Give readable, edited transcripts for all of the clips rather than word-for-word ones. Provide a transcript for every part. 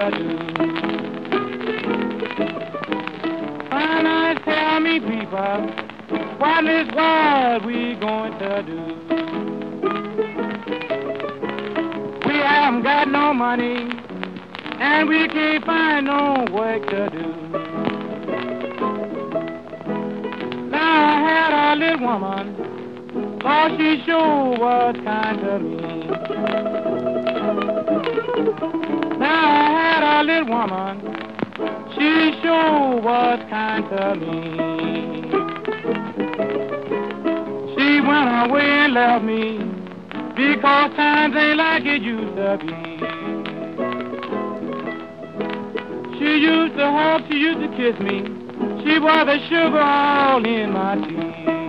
to do? Why not tell me, people, what is what we going to do? We haven't got no money, and we can't find no work to do. Now I had a little woman, oh, she sure was kind to me. Now I had a little woman, she sure was kind to me. She went away and left me, because times ain't like it used to be. She used to hug, she used to kiss me, she was the sugar all in my tea.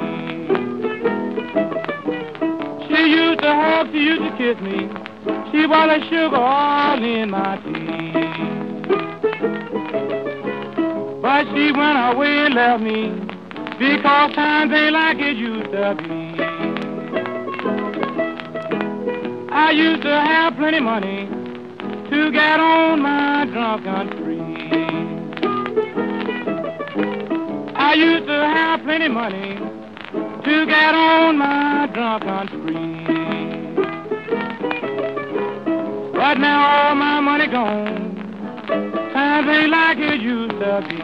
She used to hug, she used to kiss me, she was the sugar all in my tea. But she went away and left me, because times ain't like it used to be. I used to have plenty money to get on my drunken spree. I used to have plenty money to get on my drunken spree. But now all my money gone, times ain't like it used to be.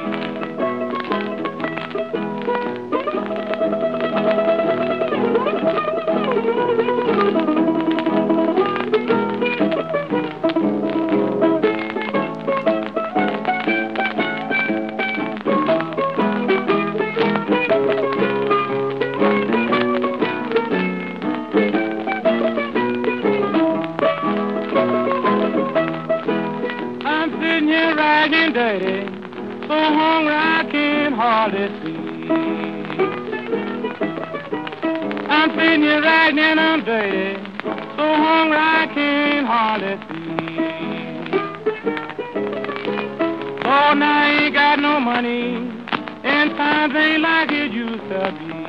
Ragged dirty, so hungry I can hardly see. I'm sitting here ragged and I'm dirty, so hungry I can hardly see. Oh, now I ain't got no money, and times ain't like it used to be.